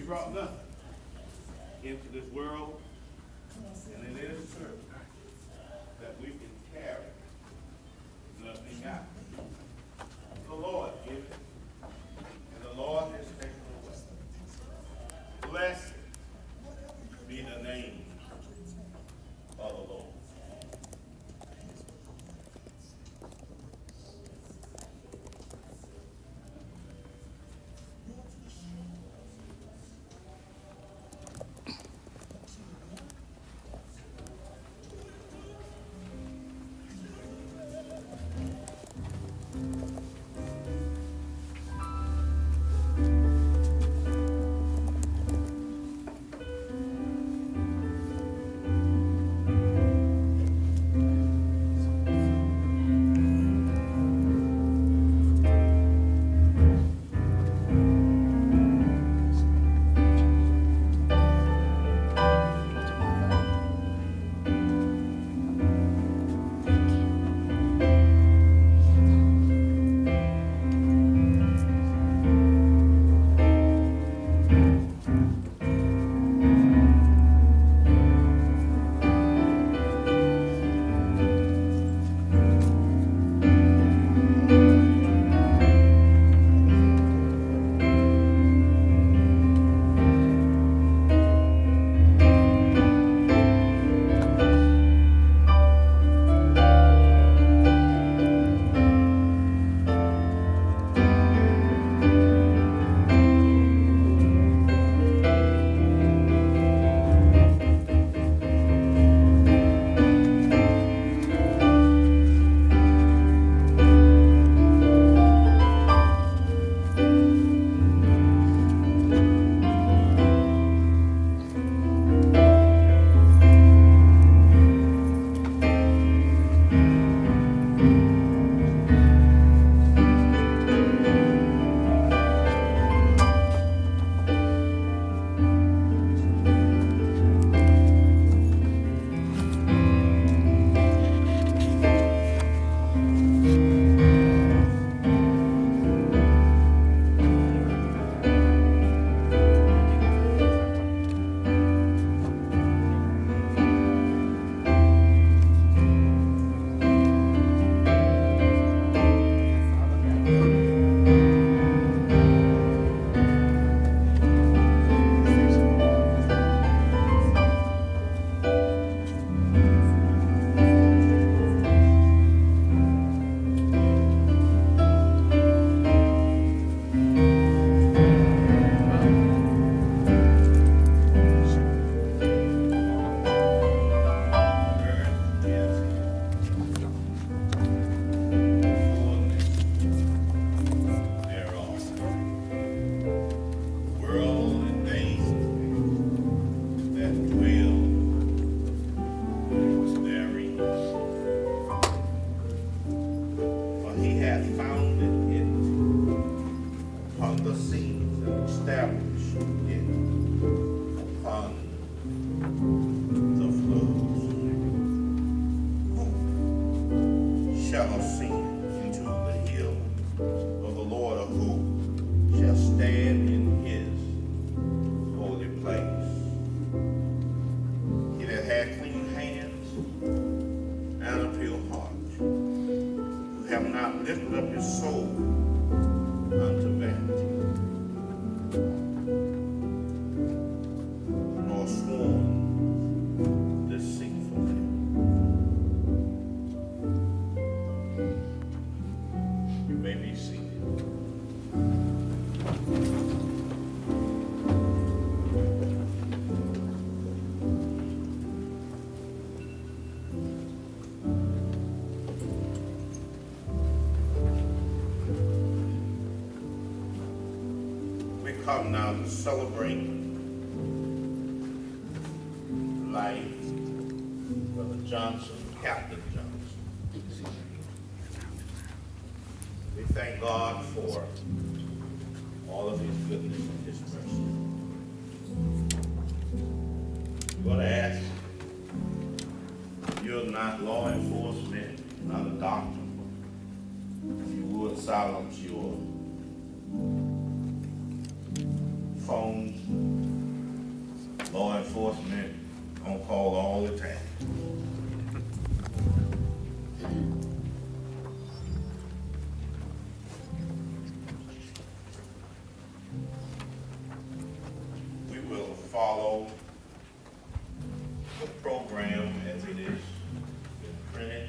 brought nothing into this world, and it is true that we can carry nothing out. The Lord giveth, and the Lord has taken away. Blessed be the name of the Lord. Come now to celebrate the life of Brother Johnson, Captain Johnson. We thank God for all of his goodness and his mercy. We're going to ask, you're not law enforcement, not a doctor, if you would silence your phones enforcement on call all the time. We will follow the program as it is printed.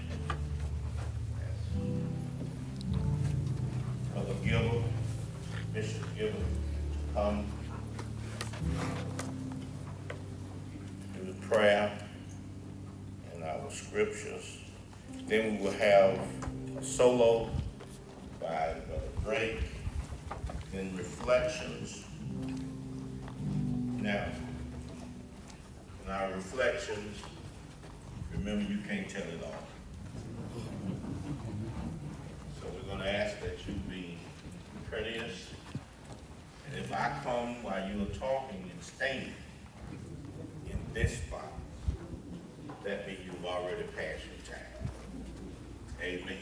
Brother Gilbert, Bishop Gilbert, come do the prayer and our scriptures. Then we will have a solo by Brother Drake, then reflections. Now, in our reflections, remember you can't tell it all. So we're going to ask that you be courteous. And if I come while you are talking and stand in this spot, that means you've already passed your time. Amen.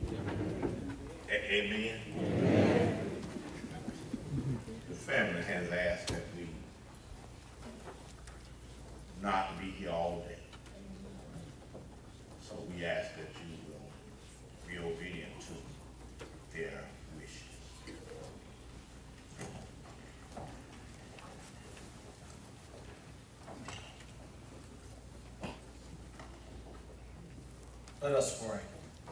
Amen. Amen. The family has asked that we not be here all day. So we ask that you will be obedient to their wishes. Let us pray.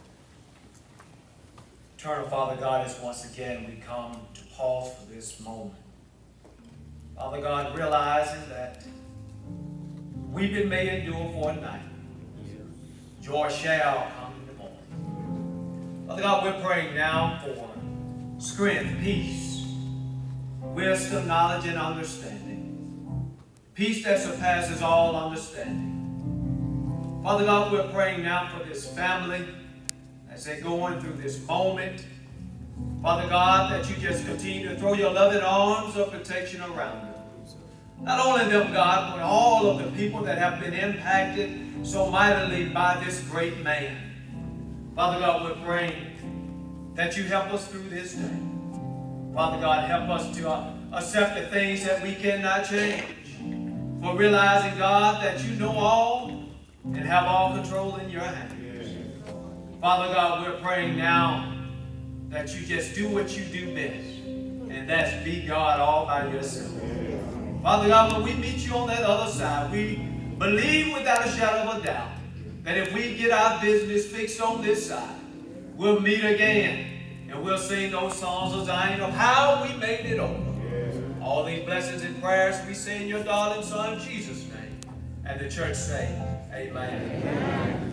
Eternal Father God, as once again we come to pause for this moment. Father God, realizing that we've been made endure for a night. Joy shall come in the morning. Father God, we're praying now for strength, peace, wisdom, knowledge, and understanding. Peace that surpasses all understanding. Father God, we're praying now for this family as they're going through this moment. Father God, that you just continue to throw your loving arms of protection around them. Not only them, God, but all of the people that have been impacted so mightily by this great man. Father God, we're praying that you help us through this day. Father God, help us to accept the things that we cannot change. For realizing, God, that you know all and have all control in your hands. Father God, we're praying now that you just do what you do best, and that's be God all by yourself. Father God, when we meet you on that other side, we believe without a shadow of a doubt that if we get our business fixed on this side, we'll meet again, and we'll sing those songs of Zion of how we made it over. All these blessings and prayers we say in your darling Son, Jesus' name. And the church say, amen. Amen.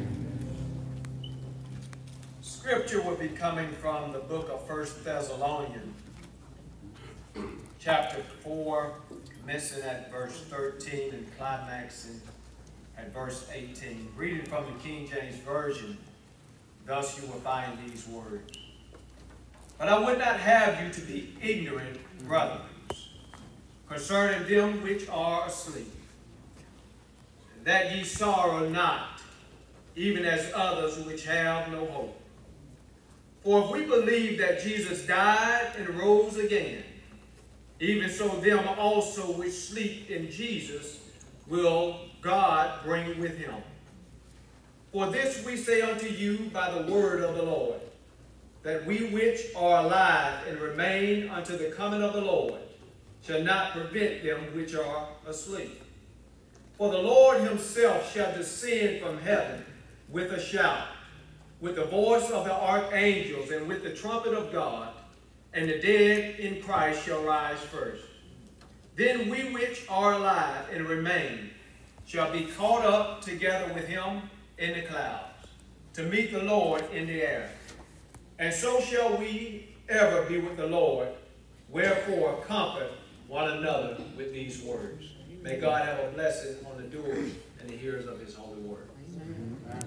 Scripture will be coming from the book of 1 Thessalonians, chapter 4, commencing at verse 13 and climaxing at verse 18. Reading from the King James Version, thus you will find these words. But I would not have you to be ignorant, brothers, concerning them which are asleep, that ye sorrow not, even as others which have no hope. For if we believe that Jesus died and rose again, even so them also which sleep in Jesus will God bring with him. For this we say unto you by the word of the Lord, that we which are alive and remain unto the coming of the Lord shall not prevent them which are asleep. For the Lord himself shall descend from heaven with a shout, with the voice of the archangels, and with the trumpet of God, and the dead in Christ shall rise first. Then we which are alive and remain shall be caught up together with him in the clouds, to meet the Lord in the air. And so shall we ever be with the Lord. Wherefore comfort one another with these words. May God have a blessing on the doers and the hearers of his holy word. Amen.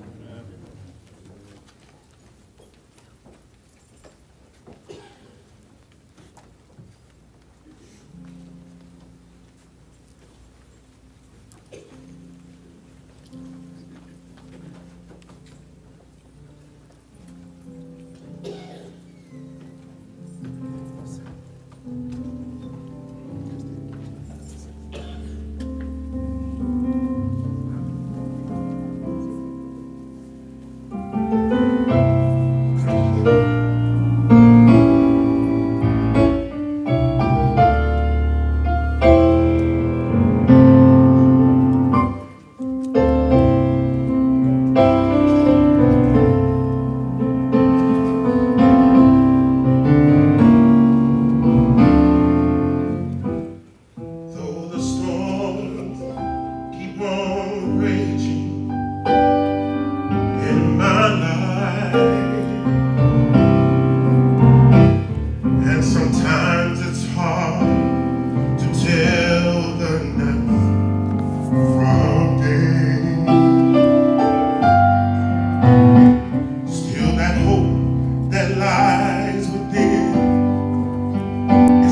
Sometimes it's hard to tell the night from day. Still that hope that lies within is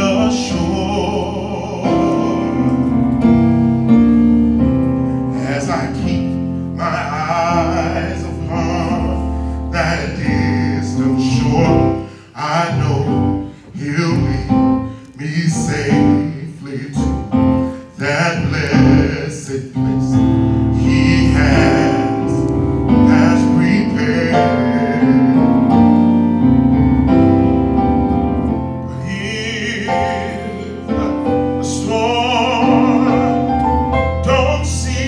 reassured as I keep my eyes upon that distant shore. I know he'll lead me safely to that blessed place he has prepared. But if the storm don't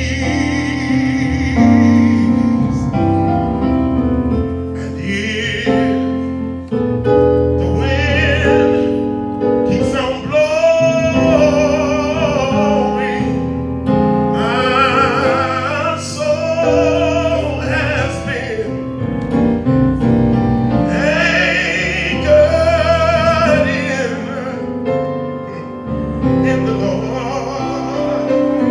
cease, and if the wind keeps on blowing, my soul has been anchored in the Lord.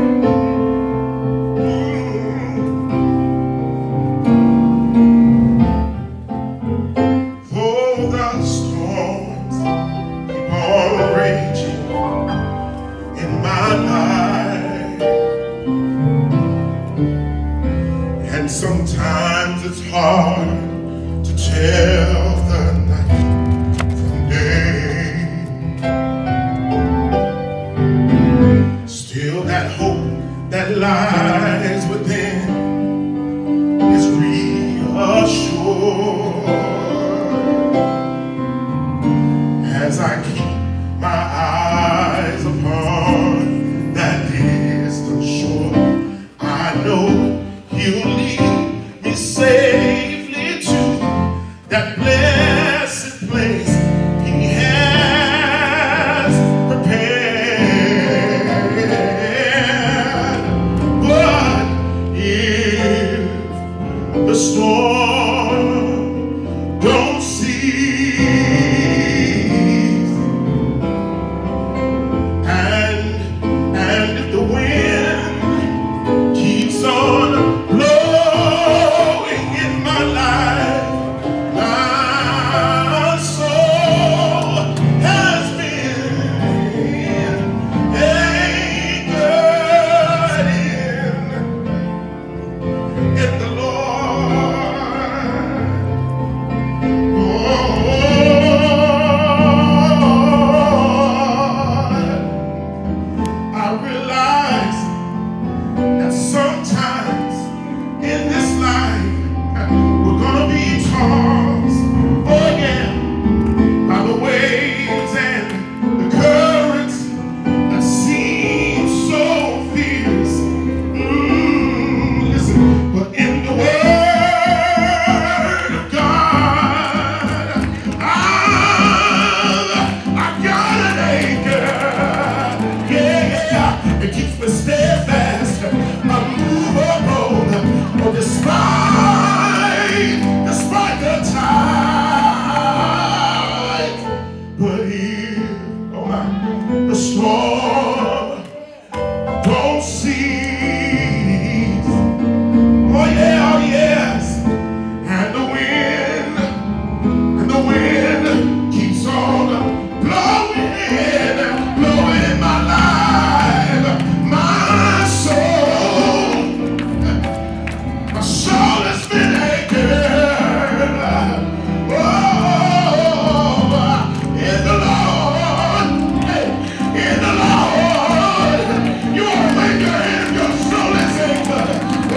Though the storms keep on raging in my life, and sometimes it's hard to tell the night from day. Still that hope that lies within is reassured as I keep my eyes upon that distant shore. I know he'll lead me safely to that blessed place he has prepared. But if the storm don't cease, and if the wind keeps on blowing in my life, my soul has been anchored in the Lord. I realize that sometimes in this life we're gonna be tossed, oh yeah, by the waves and the currents that seem so fierce. Listen, but in the Word of God, I've got an anchor. Yeah, it keeps me steadfast, unmovable, despite the tides. But if, oh my, the storm don't cease, oh yeah, oh yes, and the wind keeps on blowing in my life, my soul has been anchored, oh, in the Lord, in the Lord. You are anchored and your soul is anchored.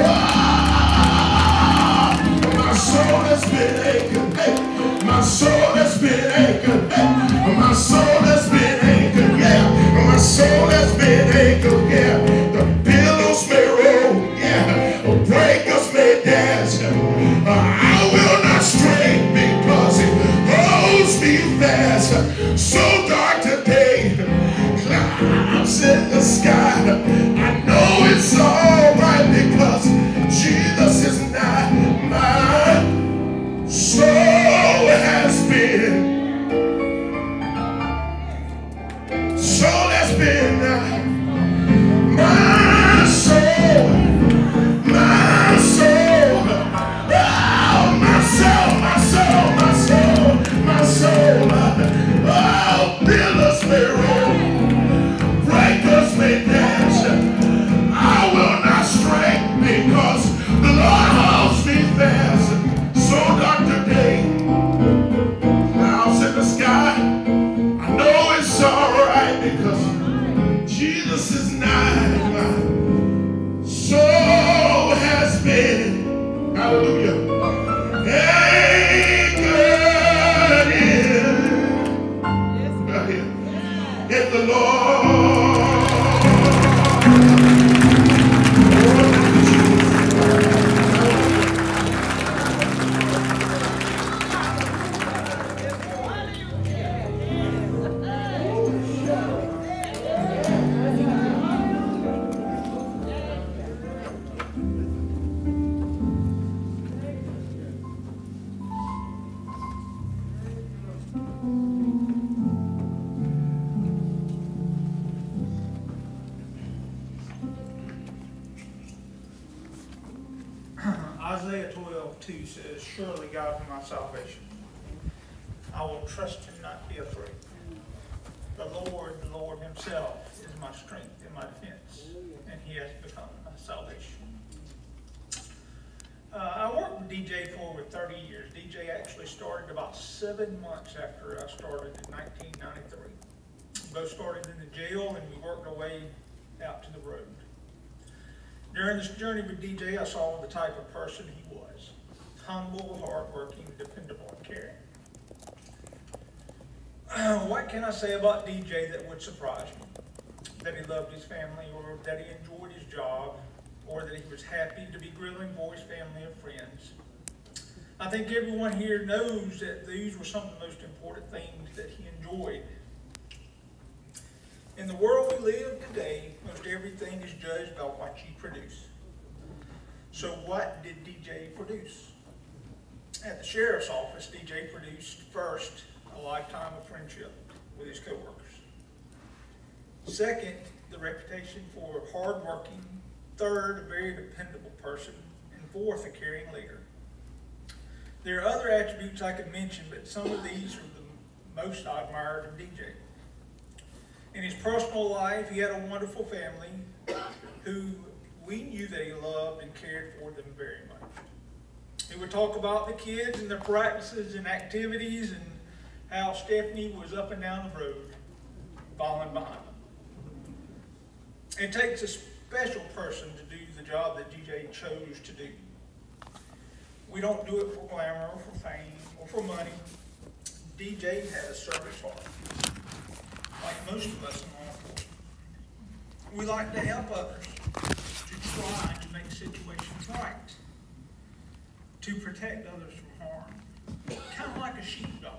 My soul has been anchored, my soul has been anchored, my soul has been anchored, yeah, my soul has been anchored, yeah. The billows may roll, yeah, breakers may dash, I will not stray because it holds me fast. So dark today, clouds in the sky, I know it's alright because Jesus is not mine. So has been in the Lord. Isaiah 12:2 says, "Surely God is my salvation. I will trust and not be afraid. The Lord himself is my strength and my defense, and he has become my salvation." I worked with DJ for over 30 years. DJ actually started about 7 months after I started in 1993. We both started in the jail, and we worked our way out to the road. During this journey with DJ, I saw the type of person he was. Humble, hardworking, dependable, and caring. What can I say about DJ that would surprise me? That he loved his family, or that he enjoyed his job, or that he was happy to be grilling for his family and friends. I think everyone here knows that these were some of the most important things that he enjoyed. In the world we live today, most everything is judged by what you produce. So what did DJ produce? At the sheriff's office, DJ produced, first, a lifetime of friendship with his coworkers. Second, the reputation for hardworking. Third, a very dependable person. And fourth, a caring leader. There are other attributes I could mention, but some of these are the most I admired in DJ. In his personal life, he had a wonderful family who we knew that he loved and cared for them very much. He would talk about the kids and their practices and activities and how Stephanie was up and down the road, falling behind them. It takes a special person to do the job that DJ chose to do. We don't do it for glamour or for fame or for money. DJ had a service heart, like most of us in law enforcement. We like to help others, to try to make situations right, to protect others from harm, kind of like a sheepdog.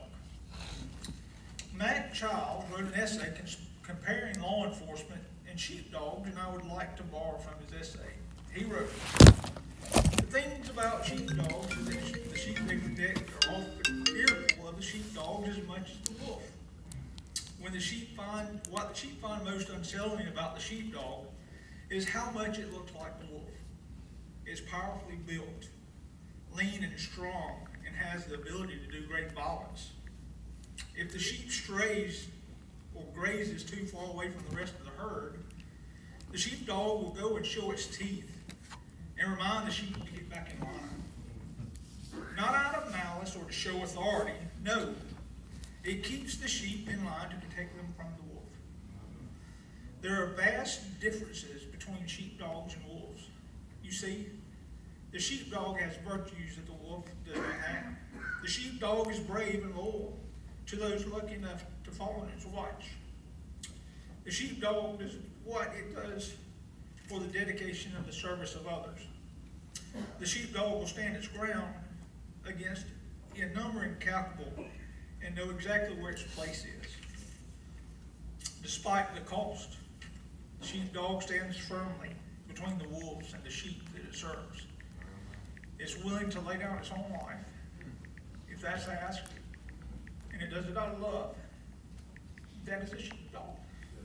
Matt Childs wrote an essay comparing law enforcement and sheepdogs, and I would like to borrow from his essay. He wrote, "The things about sheepdogs is that the sheep they protect are often fearful of the sheepdogs as much as the wolf. What the sheep find most unsettling about the sheepdog is how much it looks like the wolf. It's powerfully built, lean and strong, and has the ability to do great violence. If the sheep strays or grazes too far away from the rest of the herd, the sheepdog will go and show its teeth and remind the sheep to get back in line. Not out of malice or to show authority, no. It keeps the sheep in line to protect them from the wolf. There are vast differences between sheepdogs and wolves. You see, the sheepdog has virtues that the wolf does not have. The sheepdog is brave and loyal to those lucky enough to fall on its watch. The sheepdog does what it does for the dedication of the service of others. The sheepdog will stand its ground against a number incalculable and know exactly where its place is. Despite the cost, the sheepdog stands firmly between the wolves and the sheep that it serves. It's willing to lay down its own life if that's asked, and it does it out of love. That is a sheepdog.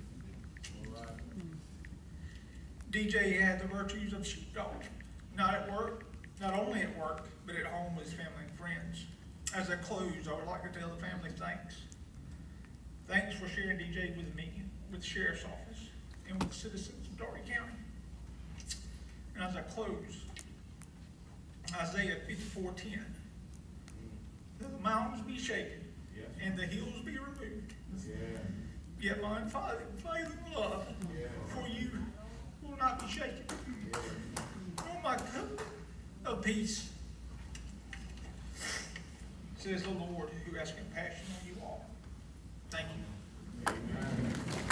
DJ had the virtues of sheepdog, not at work, not only at work, but at home with his family and friends. As I close, I would like to tell the family thanks. Thanks for sharing DJ with me, with the Sheriff's Office, and with the citizens of Darby County. And as I close, Isaiah 54:10, the mountains be shaken, and the hills be removed. Yet my unfailing love for you will not be shaken. Oh, my covenant of peace, says the Lord, who has compassion on you all. Thank you. Amen.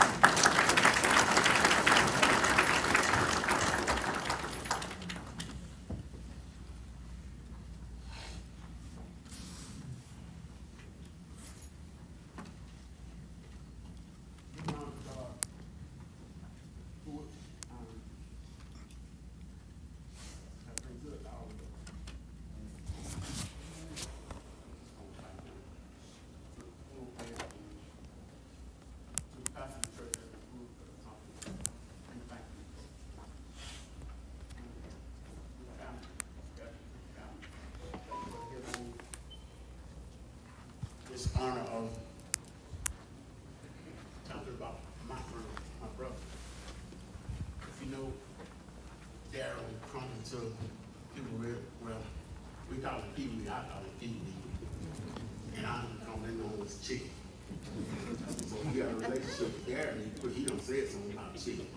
about my friend, my brother. If you know, Deron coming to people real well. We call him Pee-wee, I call him Pee-wee. And I'm calling him as Chicken. So we got a relationship with Deron, but he done said something about Chicken.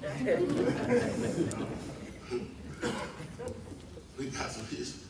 We got some history.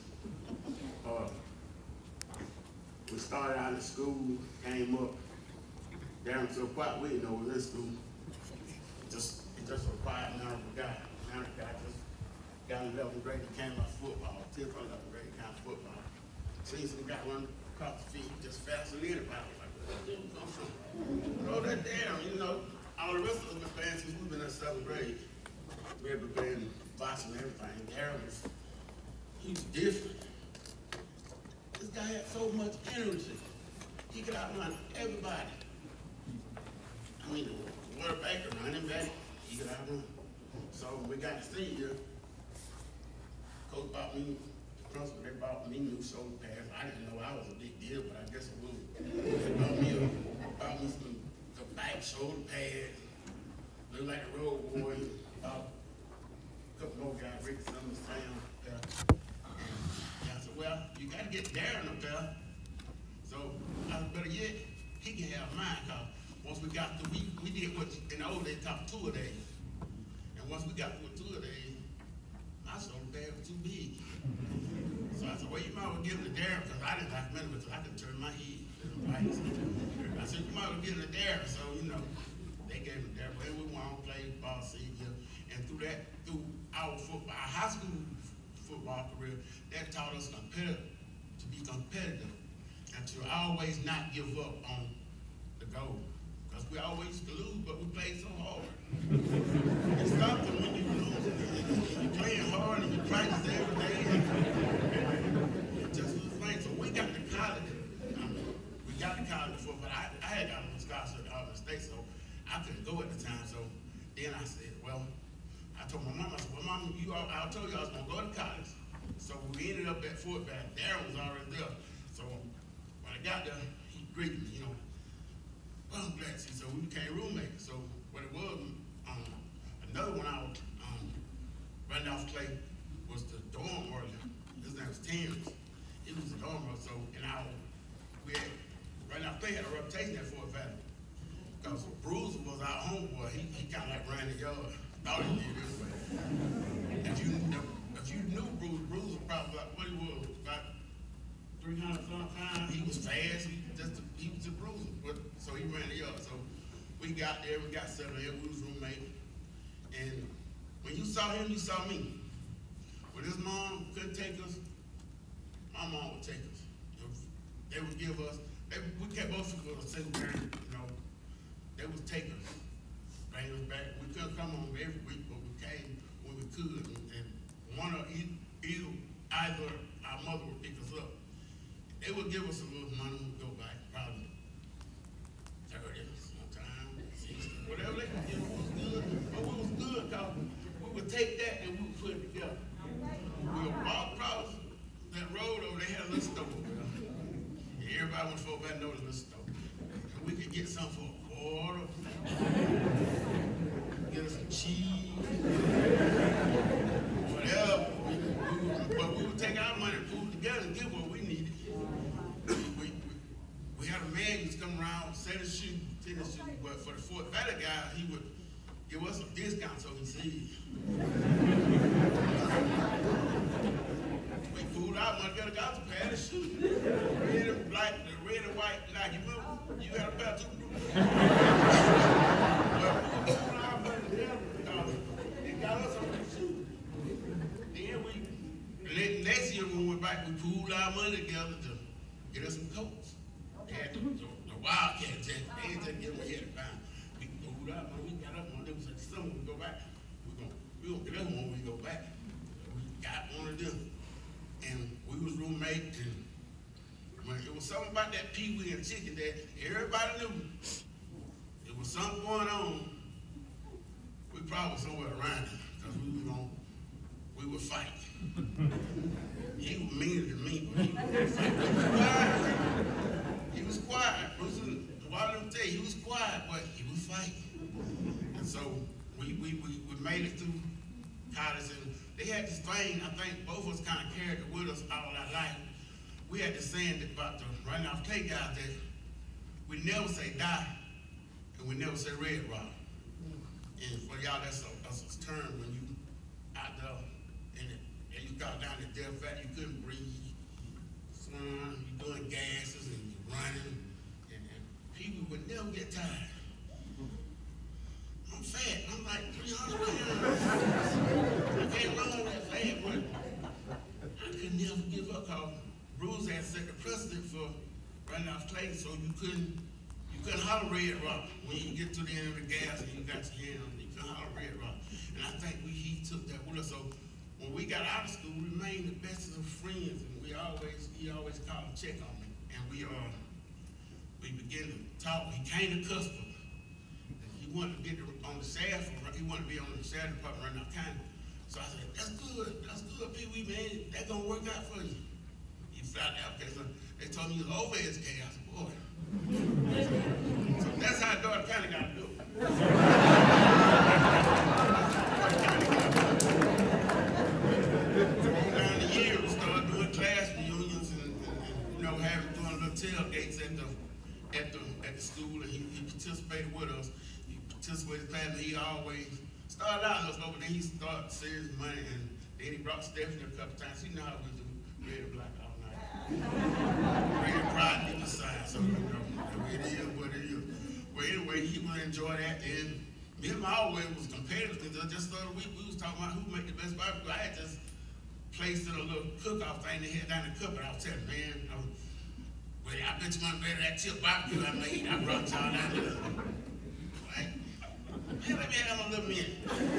We started out in school, came up. Deron so quiet, we didn't know we was in school. Just a quiet, honorable guy. Honorable guy just got in 11th grade, became my football. 10th or 11th grade, kind of football. Seen some guy run across the field just faster than anybody. I was like, where that dude come from? You know, that Deron, you know, all the rest of us been playing since we've been in 7th grade. We had been playing boxing and everything. Deron was, he was different. This guy had so much energy. He could outrun everybody. I mean, the quarterback, the running back, he could outrun. So when we got to senior, coach bought me, the principal, they bought me new shoulder pads. I didn't know I was a big deal, but I guess it was. They bought me some back shoulder pads, looked like a road boy. A couple more guys, Rick Summers, Sam. I said, well, you got to get Deron up there. So I said, better yet, he can have mine, because once we got through, we did what in the old days called tour days. And once we got through a tour days, my shoulder pad was too big. So I said, well, you might as well give him to Deron, because I didn't document it, because I could turn my head. I said, you might as well give him to Deron. So, you know, they gave him to Deron. But we went on to play ball senior. And through our football, our high school football career, that taught us to be competitive and to always not give up on the goal. Because we always used to lose, but we played so hard. It's something when you lose, and you're playing hard and you practice every day. It just was fun. So we got to college. We got to college before, but I had got a scholarship at Albany State, so I couldn't go at the time. So then I said, well, I told my mom, I said, well, Mom, I told you I was going to go to college. So we ended up at Fort Bath. Deron was already there. So when I got there, he greeted me, you know. Well, I'm glad to see. So we became roommates. So what it was, another one I was running off Clay was the dorm warden. His name was Terrence. He was the dorm warden. So we had, right now Clay had a reputation at Fort Bath. Because Bruiser was our homeboy. He kind of like ran the yard. Thought he did this way. If you knew Bruce was probably like what he was, about 300-something pounds. He was fast. He was a bruiser. But so he ran the yard. So we got there. We got settled there. We was roommates. And when you saw him, you saw me. When his mom couldn't take us, my mom would take us. They would give us. We kept both of us a single parent. You know, they would take us. Bring us back. We couldn't come home every week, but we came when we could. And one or either our mother would pick us up. They would give us a little money when we go back, probably 30 sometime, 60, whatever they could give us was good. But we was good because we would take that and we would put it together. We would walk across that road over there, had a little store over there. And everybody went to back and know the little store. And we could get something for $1. Get us some cheese, whatever. But we would take our money and pool together and get what we needed. We had a man who was coming around selling shoes, but for the Fort Valley guy, he would give us a discount so he saved. We pooled our money together, got a pair of shoes. Red and black, the red and white, like you remember, you had a pair too. Then next year when we went back, we pooled our money together to get us some coats. They had the Wildcat jacket. They didn't just give them $100. We pooled our money. We got up one day. We said, "Son, when we go back, we're gonna get us one when we go back." We got one of them, and we was roommates. And when it was something about that Pee-wee and Chicken that everybody knew. There was something going on. We probably was somewhere around it because we would fight. He was meaner than me, but he would fight. He was quiet. Why don't tell you, he was quiet, but he would fight. So we made it through college, and they had this thing, I think both of us kind of carried it with us all our life. We had this saying about the running off clay guys that we never say die, and we never say red rock. And for y'all, that's a term when you out there and you got down to death vat, you couldn't breathe, you're doing gases and you're running, and people would never get tired. I'm fat, I'm like 300 pounds. I can't run that fast, but I could never give up because Bruce had set the precedent for running off clay, so you couldn't holler red rock when you get to the end of the gas and you got your hand on it. You couldn't holler red rock. And I think he took that with us. So when we got out of school, we remained the best of friends, and he always called and check on me. And we began to talk. He came to Custer. He wanted to get on the staff. He wanted to be on the staff department right now, kind of. So I said, that's good, Pee Wee, man. That's gonna work out for you. He found out because they told me he was over-educated. I said, boy. So that's how daughter kind of got to do it. So on down the year, we started doing class reunions and doing little tailgates at the school, and he participated with us. He participated in class, and he always started out in us, but then he started saving money, and then he brought Stephanie a couple times. You know how we do, red and black all night. Red pride in the side, so you know, it is what it is. But anyway, he would enjoy that, and me and my always was competitive, because just the other week we was talking about who make the best barbecue. I had just placed in a little cook-off thing they had down in the cup, and I was telling man, I bet you want better that chip barbecue I made. I brought y'all down there. Like, man, let me have a little minute.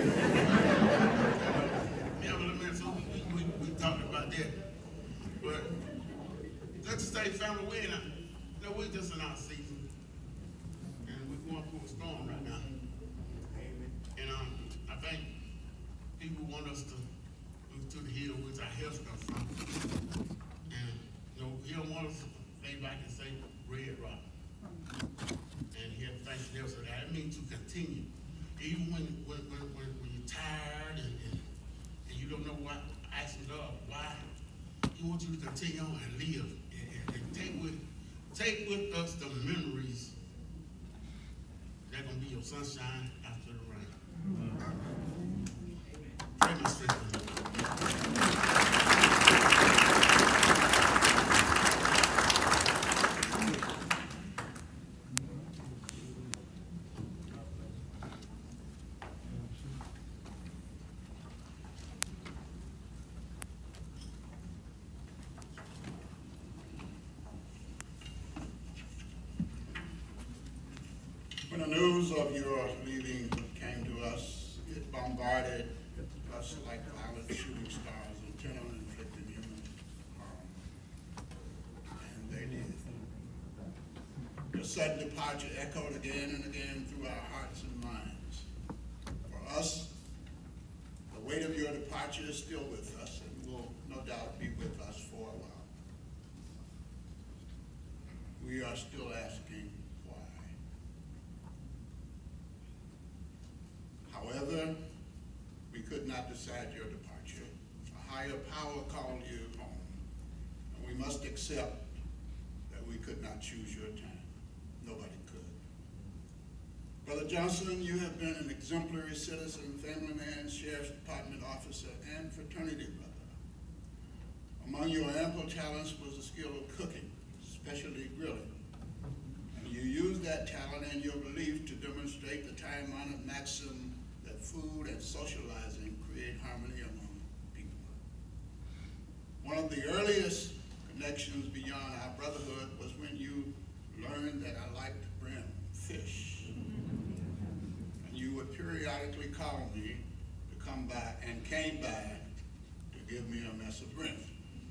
So we talked about that. But let's just say family wedding, you know, we're just in our season. And we're going through a storm right now. And I think people want us to move to the hill, which our health comes from. And you know, he don't want us to lay back and say red rock. And he had things else of that. It means to continue. Even when you're tired and you don't know what actions are, why, he wants you to continue on and live and take with us the memories that are going to be your sunshine after the rain. Pray my strength for you. When the news of your leaving came to us, it bombarded us like violent shooting stars, internal and inflicted human harm. And they did. Your sudden departure echoed again and again through our hearts and minds. For us, the weight of your departure is still with us and will no doubt be with us for a while. We are still asking, however, we could not decide your departure. A higher power called you home, and we must accept that we could not choose your time. Nobody could. Brother Johnson, you have been an exemplary citizen, family man, sheriff's department officer, and fraternity brother. Among your ample talents was the skill of cooking, especially grilling. And you used that talent and your belief to demonstrate the time-honored maxim that food and socializing create harmony among people. One of the earliest connections beyond our brotherhood was when you learned that I liked to brim fish. And you would periodically call me to come by, and came by to give me a mess of brim.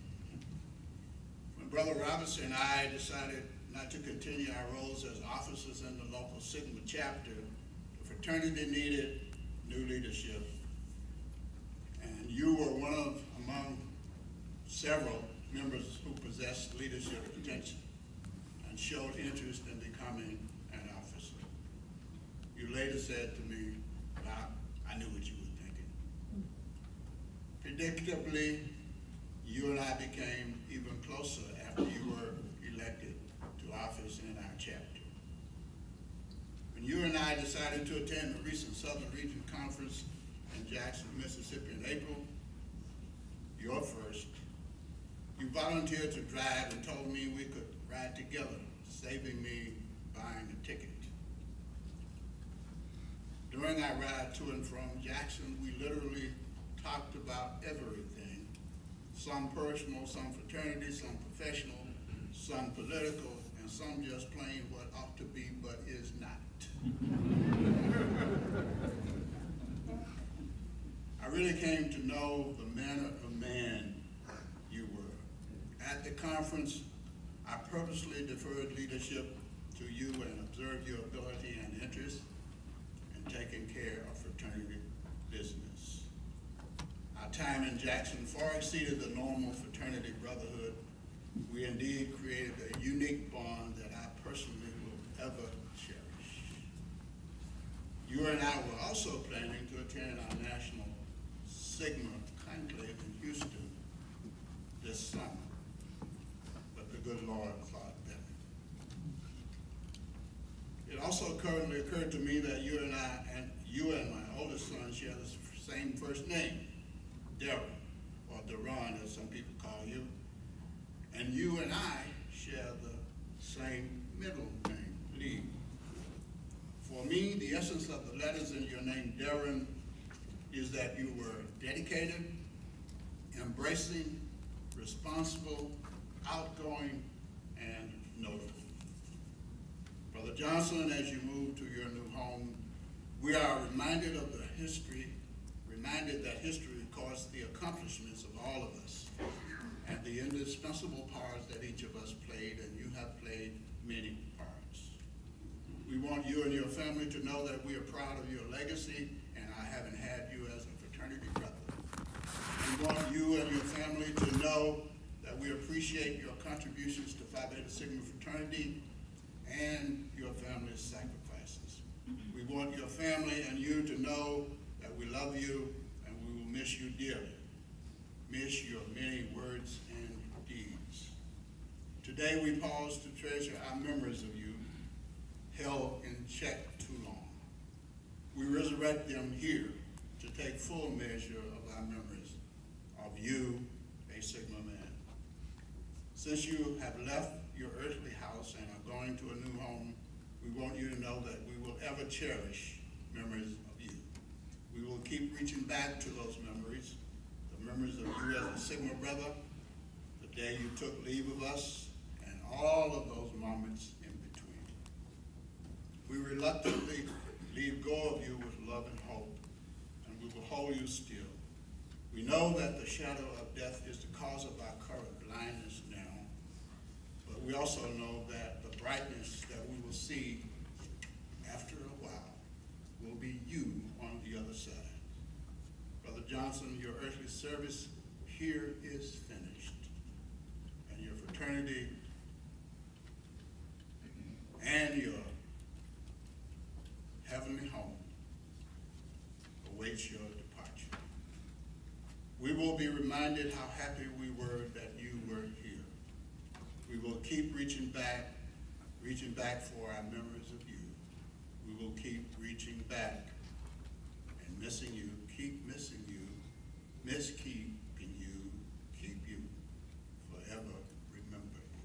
When Brother Robinson and I decided not to continue our roles as officers in the local Sigma chapter, the fraternity needed new leadership, and you were among several members who possessed leadership potential and showed interest in becoming an officer. You later said to me, I knew what you were thinking. Predictably, you and I became even closer after you were elected to office in our chapter. When you and I decided to attend the recent Southern Region Conference in Jackson, Mississippi in April, your first, you volunteered to drive and told me we could ride together, saving me buying a ticket. During our ride to and from Jackson, we literally talked about everything. Some personal, some fraternity, some professional, some political, and some just plain what ought to be but is not. I really came to know the manner of man you were. At the conference, I purposely deferred leadership to you and observed your ability and interest in taking care of fraternity business. Our time in Jackson far exceeded the normal fraternity brotherhood. We indeed created a unique bond that I personally will ever cherish. You and I were also planning to attend our National Sigma Conclave in Houston this summer, but the good Lord thought better. It also occurred to me that you and my oldest son share the same first name, Deron, or Deron as some people call you, and you and I share the same middle name, Lee. For me, the essence of the letters in your name, Deron, is that you were dedicated, embracing, responsible, outgoing, and notable. Brother Johnson, as you move to your new home, we are reminded that history records the accomplishments of all of us and the indispensable parts that each of us played, and you have played many parts. We want you and your family to know that we are proud of your legacy, and I haven't had you as a fraternity brother. We want you and your family to know that we appreciate your contributions to Phi Beta Sigma fraternity and your family's sacrifices. We want your family and you to know that we love you and we will miss you dearly. Miss your many words and deeds. Today we pause to treasure our memories of you, held in check too long. We resurrect them here to take full measure of our memories of you, a Sigma man. Since you have left your earthly house and are going to a new home, we want you to know that we will ever cherish memories of you. We will keep reaching back to those memories, the memories of you as a Sigma brother, the day you took leave of us, and all of those moments in between. We reluctantly leave go of you with love and hope, and we will hold you still. We know that the shadow of death is the cause of our current blindness now, but we also know that the brightness that we will see after a while will be you on the other side. Brother Johnson, your earthly service here is finished, and your fraternity and your heavenly home awaits your departure. We will be reminded how happy we were that you were here. We will keep reaching back for our memories of you. We will keep reaching back and missing you, keep missing you, miss keeping you, keep you, forever remember you.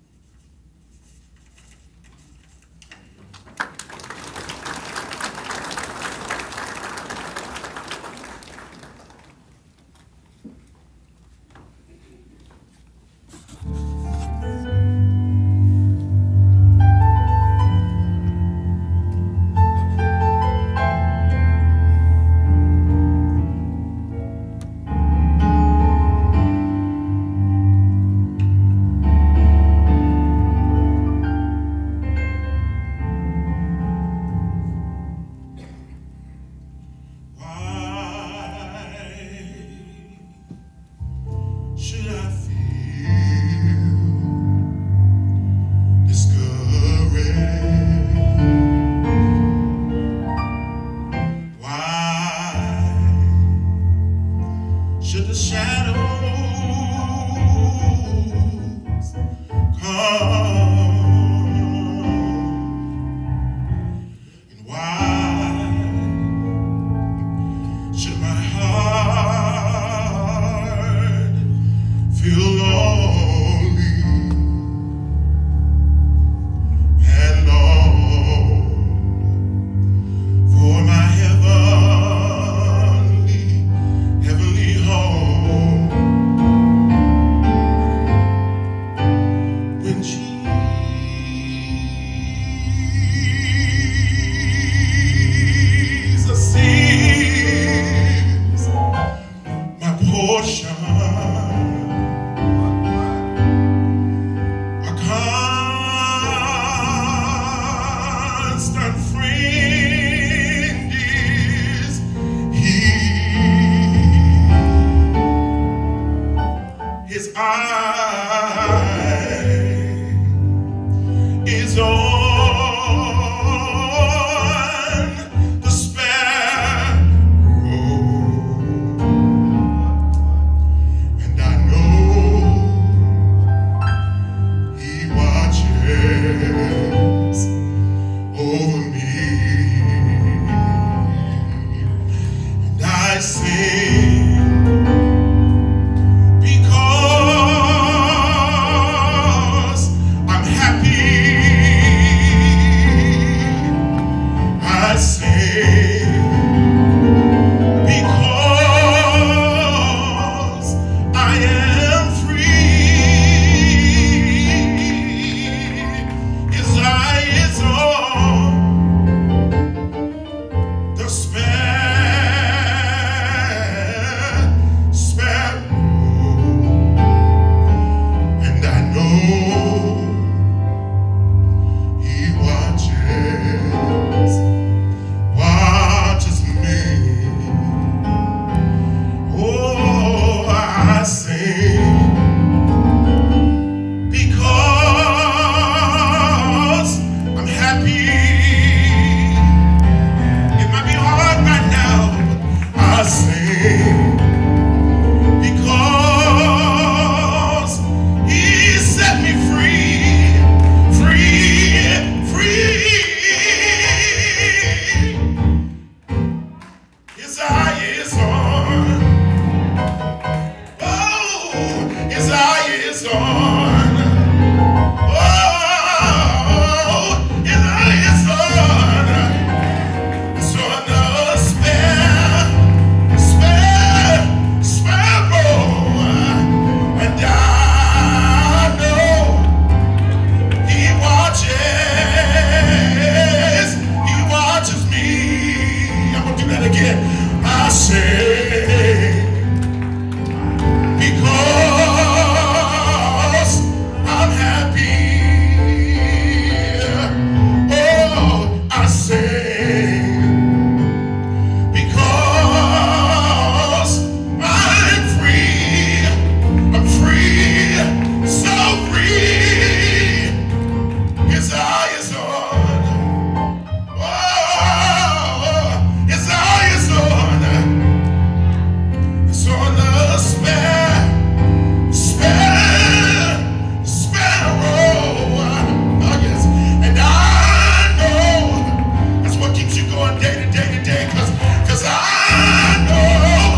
going day to day to day, because I know,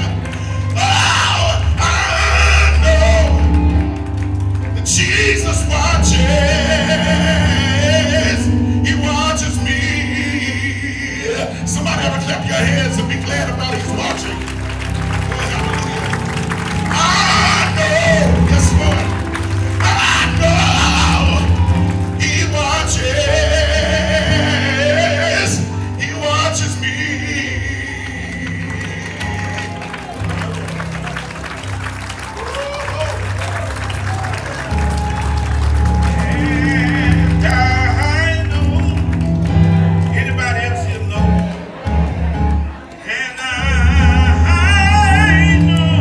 oh, I know that Jesus watches. He watches me. Somebody ever clap your hands and be glad about He's watching? Oh, hallelujah. I know, yes, Lord. I know He watches. He watches me. And I know. Anybody else here know? And I know.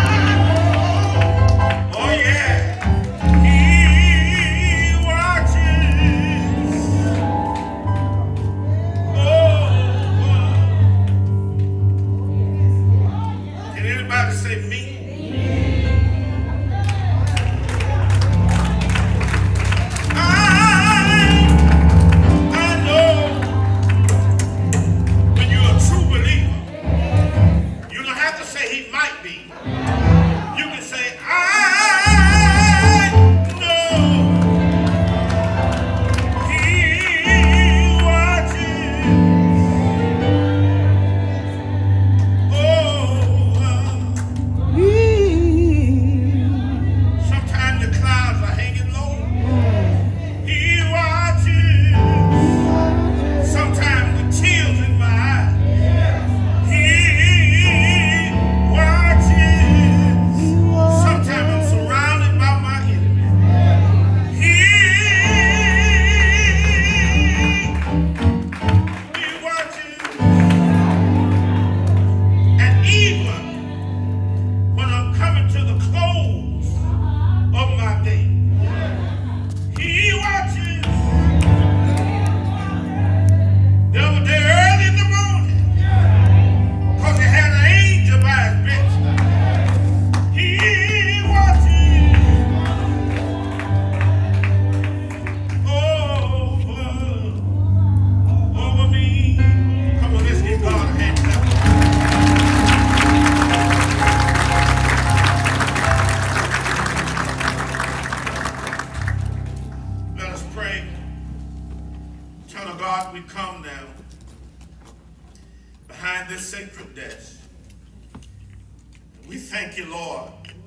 Oh yeah. He watches. Oh. Can anybody say me? I know when you're a true believer, you don't have to say He might be. You can say, I know He watches. Sometimes the clouds are hanging low. He watches. Sometimes the tears in my eyes. He watches. Sometimes I'm surrounded by my enemies. He watches. And even when I'm coming to the close of my day, He watches. The other day early in the morning, because He had an angel by His bedside. He watches over me. Come on, let's give God a hand clap. Let us pray. Eternal God, we come now behind this sacred desk. We thank you, Lord,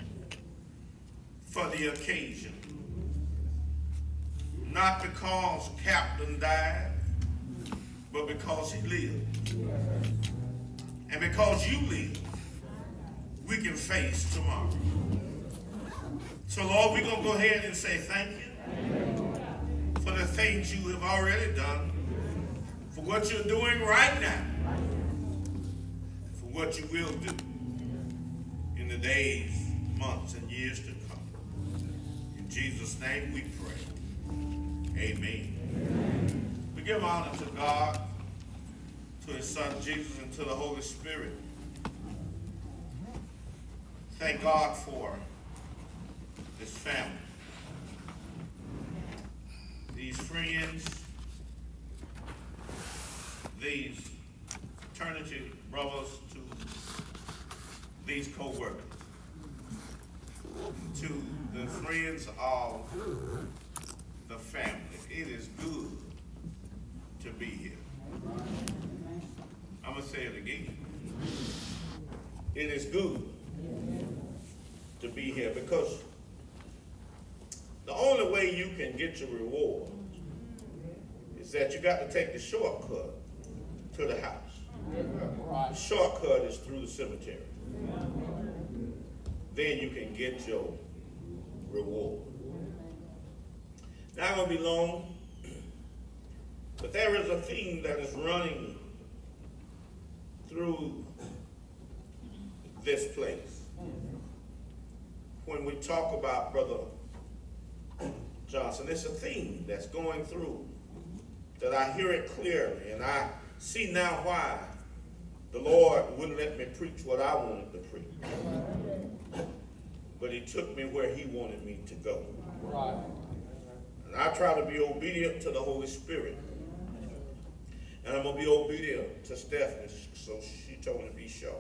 for the occasion. Not because Captain died, but because he lived. And because you live, we can face tomorrow. So, Lord, we're going to go ahead and say thank you for the things you have already done, for what you're doing right now, for what you will do in the days, months, and years to come. In Jesus' name we pray. Amen. We give honor to God, to His Son Jesus, and to the Holy Spirit. Thank God for this family, these friends, these fraternity brothers, to these co-workers, to the friends of the family. It is good to be here. I'm going to say it again. It is good to be here, because the only way you can get your reward is that you got to take the shortcut to the house. The shortcut is through the cemetery. Then you can get your reward. Not going to be long, but there is a theme that is running through this place. When we talk about Brother Johnson, it's a theme that's going through, that I hear it clearly, and I see now why the Lord wouldn't let me preach what I wanted to preach. But He took me where He wanted me to go. And I try to be obedient to the Holy Spirit. And I'm going to be obedient to Stephanie, so she told me to be sure.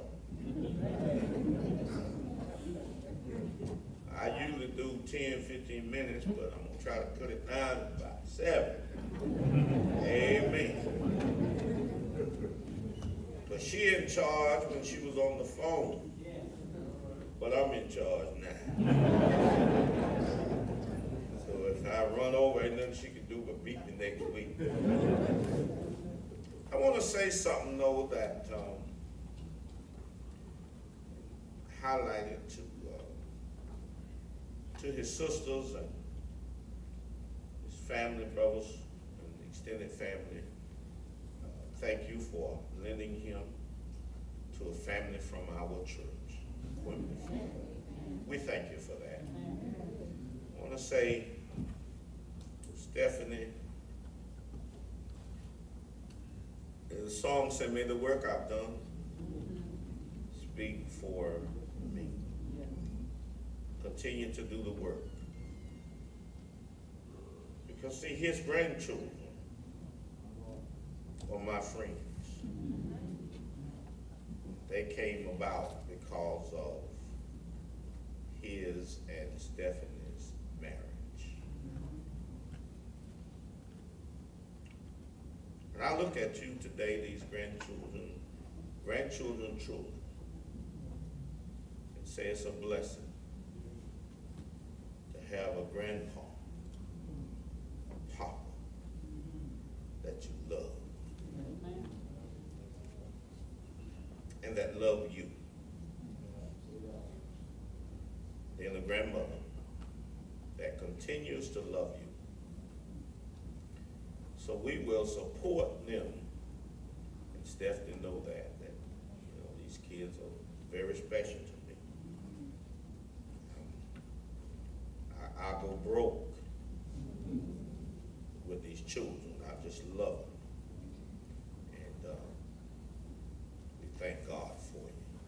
I usually do 10, 15 minutes, but I'm going to try to cut it down to about 7. Amen. But she in charge when she was on the phone. But I'm in charge now. So if I run over, ain't nothing she can do but beat me next week. I want to say something, though, that highlighted to his sisters and his family, brothers, and extended family. Thank you for lending him to a family from our church. We thank you for that. I want to say, Stephanie, the song said, may the work I've done speak for me. Continue to do the work. Because see, his grandchildren are my friends. They came about because of his and Stephanie's marriage. And I look at you today, these grandchildren, children, and say it's a blessing to have a grandpa, a papa that you love. And that love you. Then a grandmother that continues to love you. So we will support them. And Stephanie know that these kids are very special to me. I go broke with these children. I just love them. And we thank God for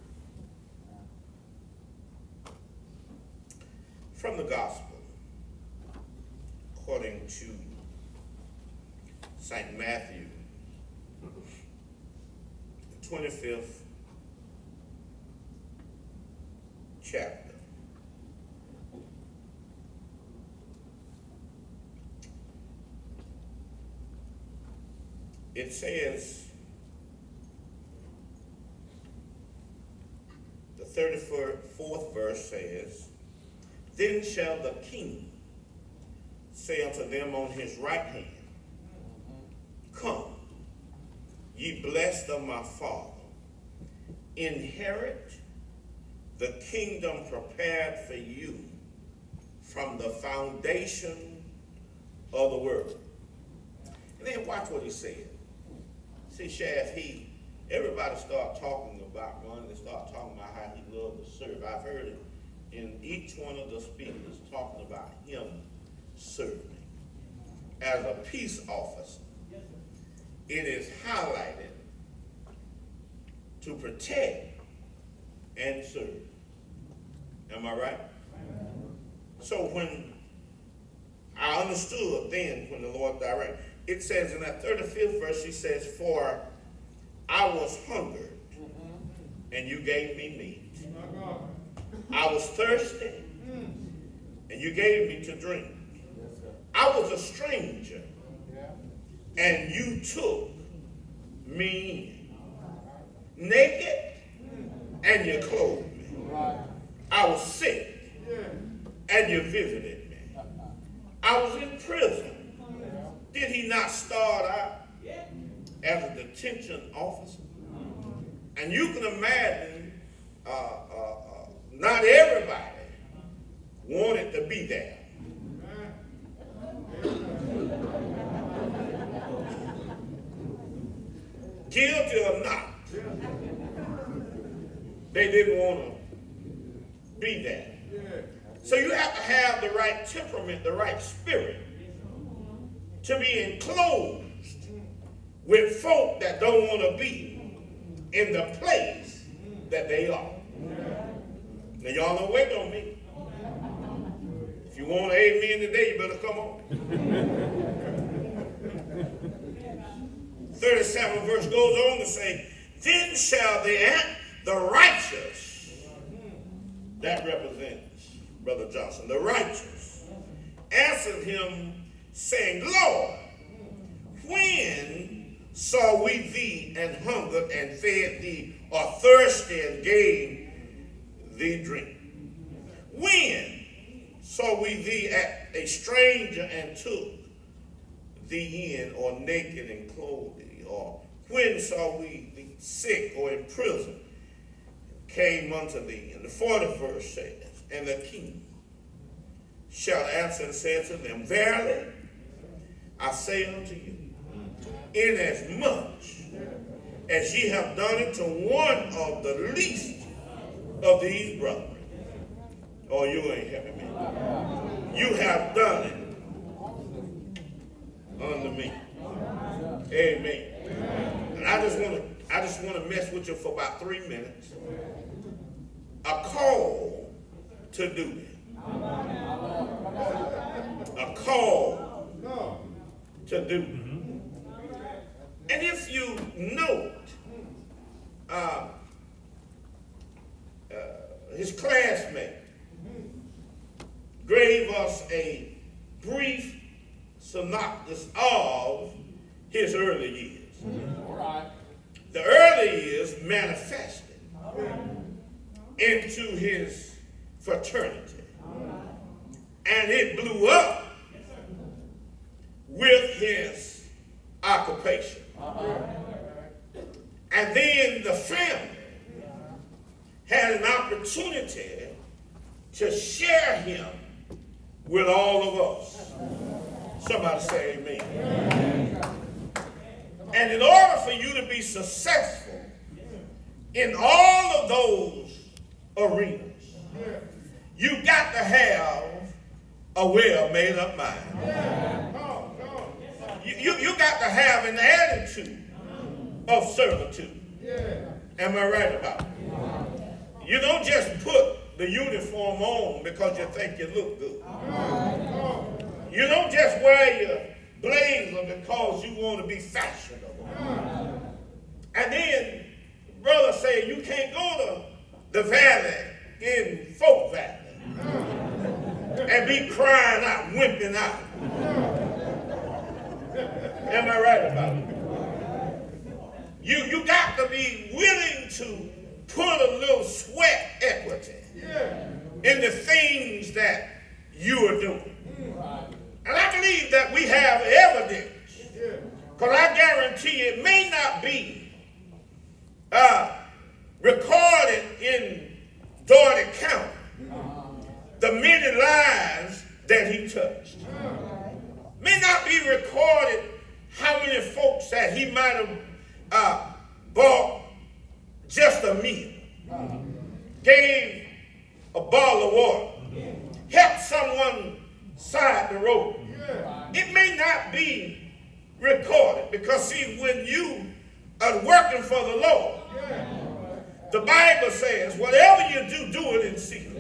you. From the gospel, according to St. Matthew, the 25th chapter. It says, the 34th verse says, then shall the king say unto them on his right hand, come, ye blessed of my Father, inherit the kingdom prepared for you from the foundation of the world. And then watch what he said. See, Shaf, everybody start talking about running, they start talking about how he loved to serve. I've heard it in each one of the speakers talking about him serving. As a peace officer, it is highlighted to protect and serve. Am I right? So when I understood then when the Lord directed, it says in that 35th verse, he says, for I was hungered, and you gave me meat. I was thirsty, and you gave me to drink. I was a stranger, and you took me in. Naked, and you clothed me. I was sick, and you visited me. I was in prison. Did he not start out as a detention officer? And you can imagine not everybody wanted to be there. Guilty or not, they didn't want to be there. So you have to have the right temperament, the right spirit to be enclosed with folk that don't want to be in the place that they are. Now y'all don't wait on me. If you want an amen today, you better come on. 37 verse goes on to say, then shall the righteous, that represents Brother Johnson, the righteous, answered him, saying, Lord, when saw we thee and hungered and fed thee, or thirsty and gave thee drink? When saw we thee a stranger and took thee in, or naked and clothed thee? Or when saw we thee sick or in prison, came unto thee? And the 40th verse says, and the king shall answer and say to them, verily I say unto you, inasmuch as ye have done it to one of the least of these brothers, oh, you ain't helping me, you have done it unto me. Amen. And I just want to mess with you for about 3 minutes. A call to do it. A call to do it. And if you note, his classmate gave us a brief synopsis of his early years. The early years manifested into his fraternity. And it blew up with his occupation. And then the family had an opportunity to share him with all of us. Somebody say amen. And in order for you to be successful in all of those arenas, you got to have a well-made-up mind. You got to have an attitude of servitude. Am I right about it? You don't just put the uniform on because you think you look good. You don't just wear your blazer because you want to be fashionable. And then brother say you can't go to the valley in Folk Valley and be crying out, wimping out. Am I right about it? You got to be willing to put a little sweat equity in the things that you are doing. And I believe that we have evidence, because I guarantee it may not be recorded in Doherty County, the many lives that he touched. May not be recorded how many folks that he might have bought just a meal, gave a bottle of water, helped someone side the road. It may not be recorded because, see, when you are working for the Lord, the Bible says, whatever you do, do it in secret.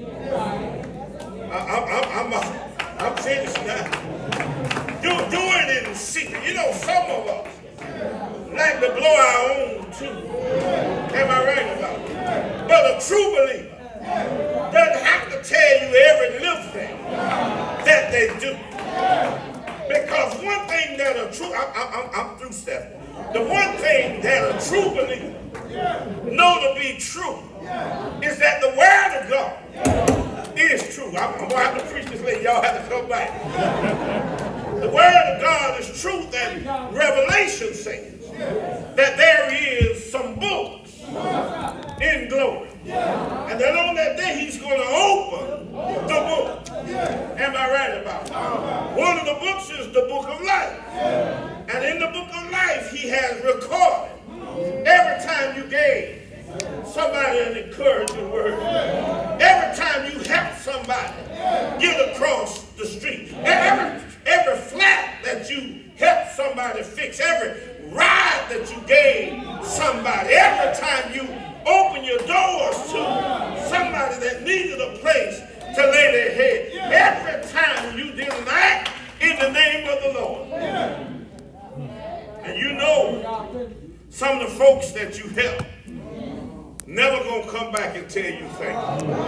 I'm finished now. Do it in secret. You know, some of us like to blow our own too. Am I right about it? But a true believer doesn't have to tell you every little thing that they do. Because one thing that a true, I'm through, Steph. The one thing that a true believer know to be true is that the word of God is true. I'm going to have to preach this later. Y'all have to come back. The word of God is truth, and Revelation says that there is some books in glory. And then on that day, he's going to open the book. Am I right about it? One of the books is the book of life. And in the book of life, he has recorded every time you gave somebody an encouraging word. Every time you helped somebody get across the street. Every flat that you helped somebody fix. Every ride that you gave somebody. Every time you open your doors to somebody that needed a place to lay their head. Every time you did an act in the name of the Lord. And you know, some of the folks that you help never going to come back and tell you thank you.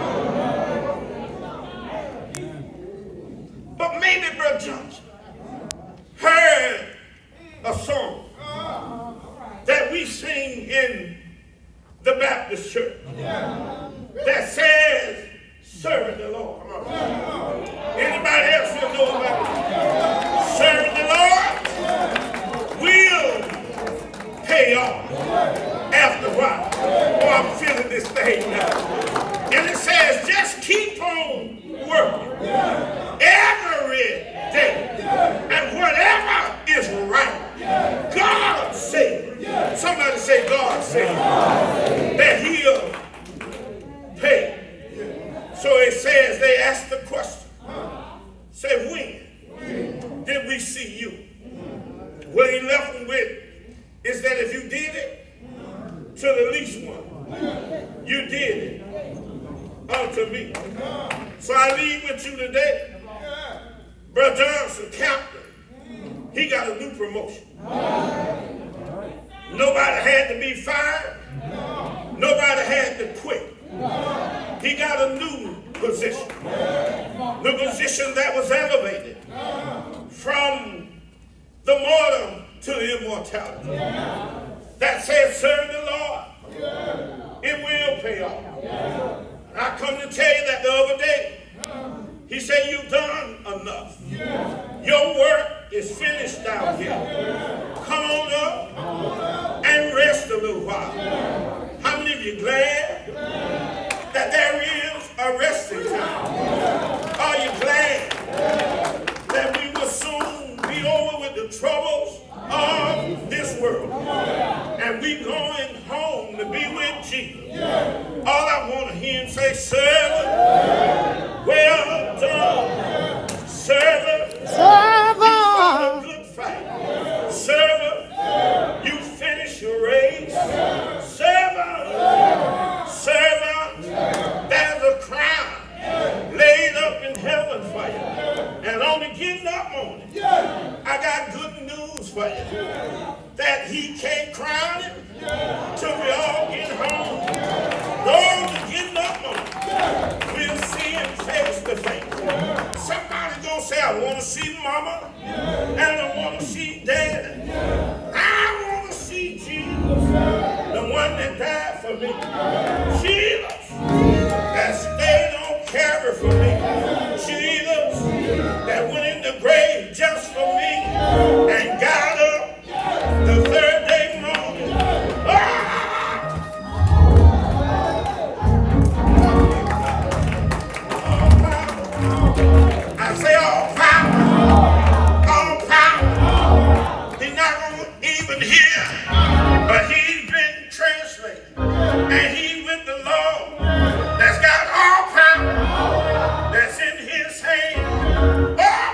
But maybe Brother Johnson heard a song that we sing in the Baptist church that says, serving the Lord. Anybody else will know about it? Serving the Lord will pay off after a while. Oh, I'm feeling this thing now. And it says, just keep on working every day. And whatever is right, God said. Somebody say, God said that he'll pay. So it says, they asked the question, say, when did we see you? What he left them with is that if you did it to the least one, you did it unto me. So I leave with you today. Brother Johnson, captain, he got a new promotion. Nobody had to be fired. Nobody had to quit. He got a new position. The position that was elevated from the mortal to the immortality. That says, serve the Lord. It will pay off. I come to tell you that the other day, he said, you've done enough. Your work is finished down here. Come on up and rest a little while. How many of you glad that there is a resting time? Are you glad that we will soon be over with the troubles of this world? And we going home to be with Jesus. All I want to hear him say, servant, well done. Servant, you fought a good fight. Servant, you finished your race. Servant, there's a crown laid up in heaven for you. And on the getting up morning, I got good news for you. That he can't crown him till we all get home. Those that getting up morning, we'll see him face to face. Somebody's going to say, I want to see mama, and I want to see daddy. I want to see Jesus, the one that died for me. Jesus, that stayed on Calvary for me. Jesus, that went in the grave just for me and got up the third day morning. I say all power. He's not going to even hear, but he's been translated. And he's with the Lord that's got all power that's in his hand. All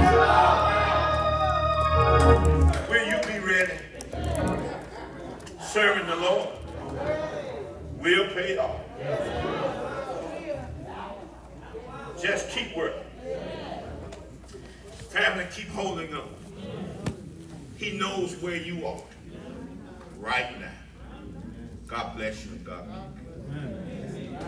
power. Will you be ready? Serving the Lord will pay off. Just keep working. Family, keep holding on. He knows where you are right now. God bless you and God keep you.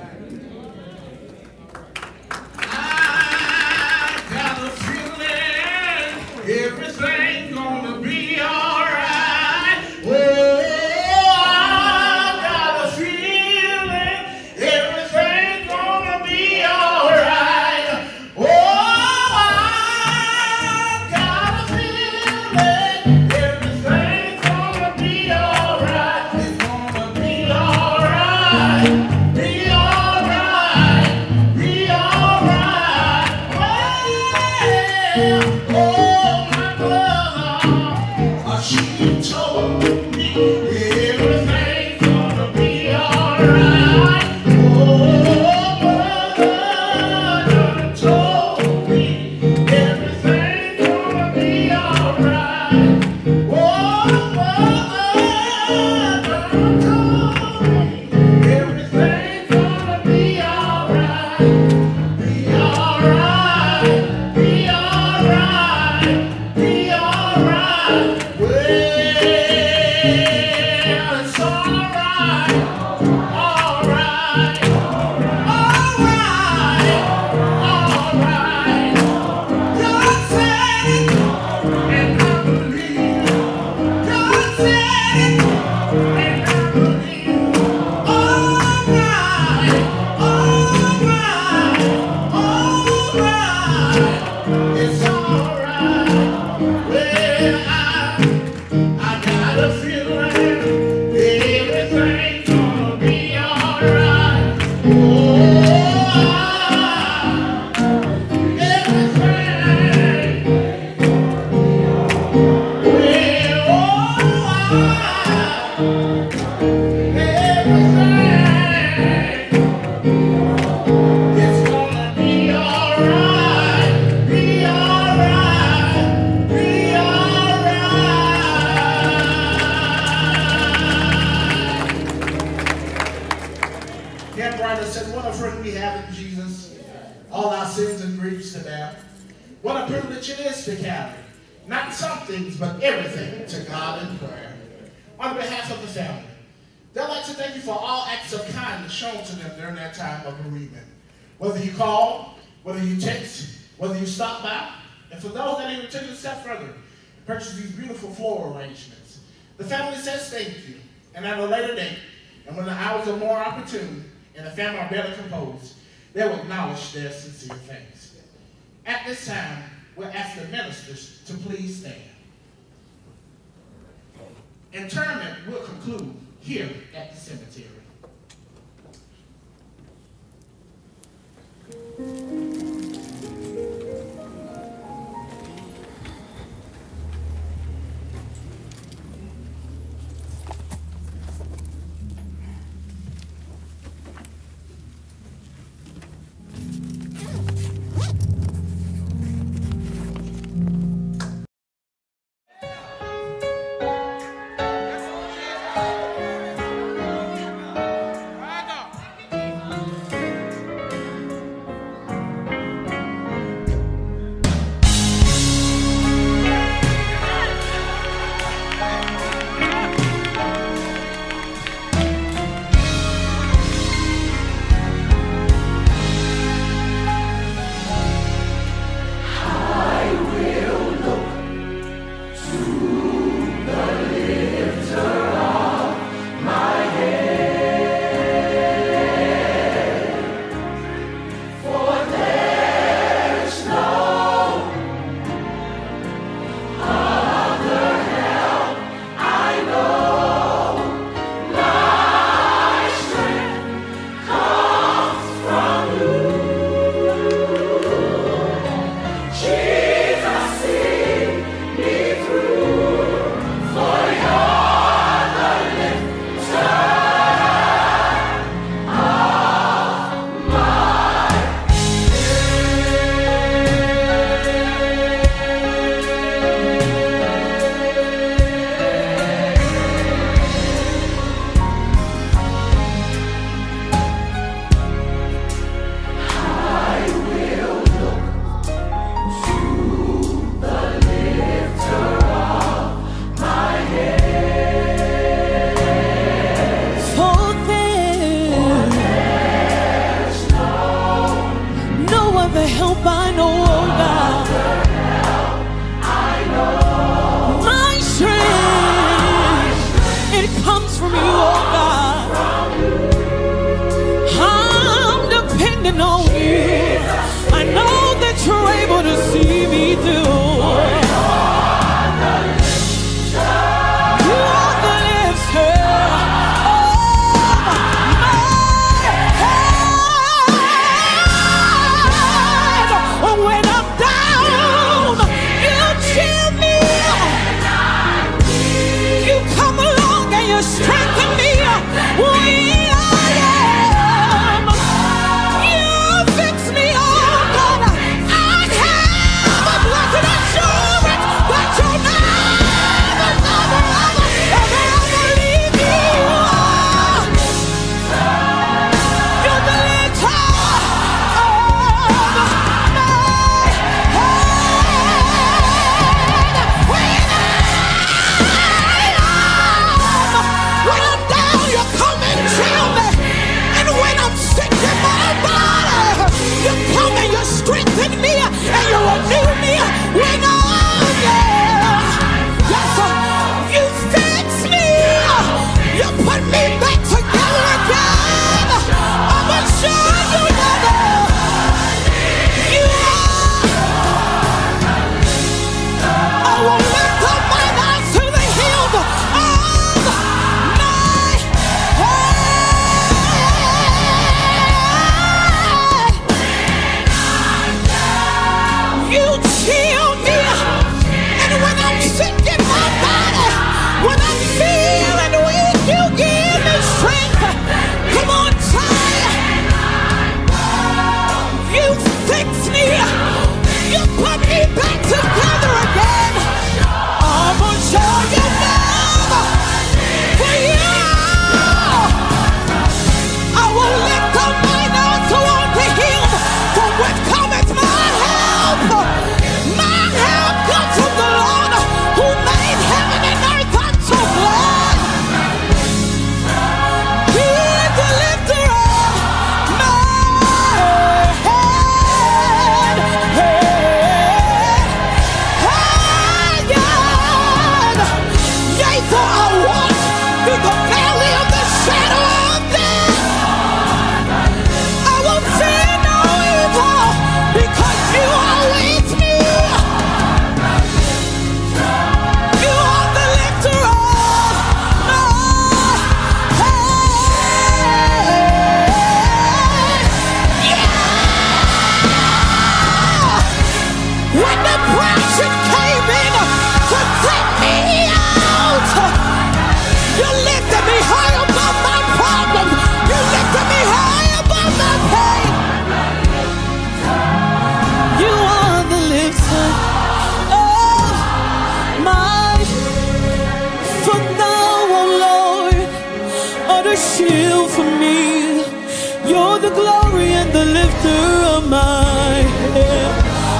I got a feeling everything's gonna be all right. Oh, I got a feeling everything's gonna be all right. Oh, I got a feeling everything's gonna be all right. It's gonna be all right. Be all right. Be all right. Oh, my brother, she told me everything's gonna be all right. Oh, brother, told me everything's gonna be all right. Oh, brother, told me everything. What a privilege it is to carry, not some things, but everything to God in prayer. On behalf of the family, they'd like to thank you for all acts of kindness shown to them during their time of bereavement. Whether you call, whether you text, whether you stop by, and for those that even took it a step further, purchase these beautiful floral arrangements. The family says thank you, and at a later date, and when the hours are more opportune and the family are better composed, they will acknowledge their sincere thanks. At this time, we'll ask the ministers to please stand. Interment will conclude here at the cemetery. shield for me. You're the glory and the lifter of my head.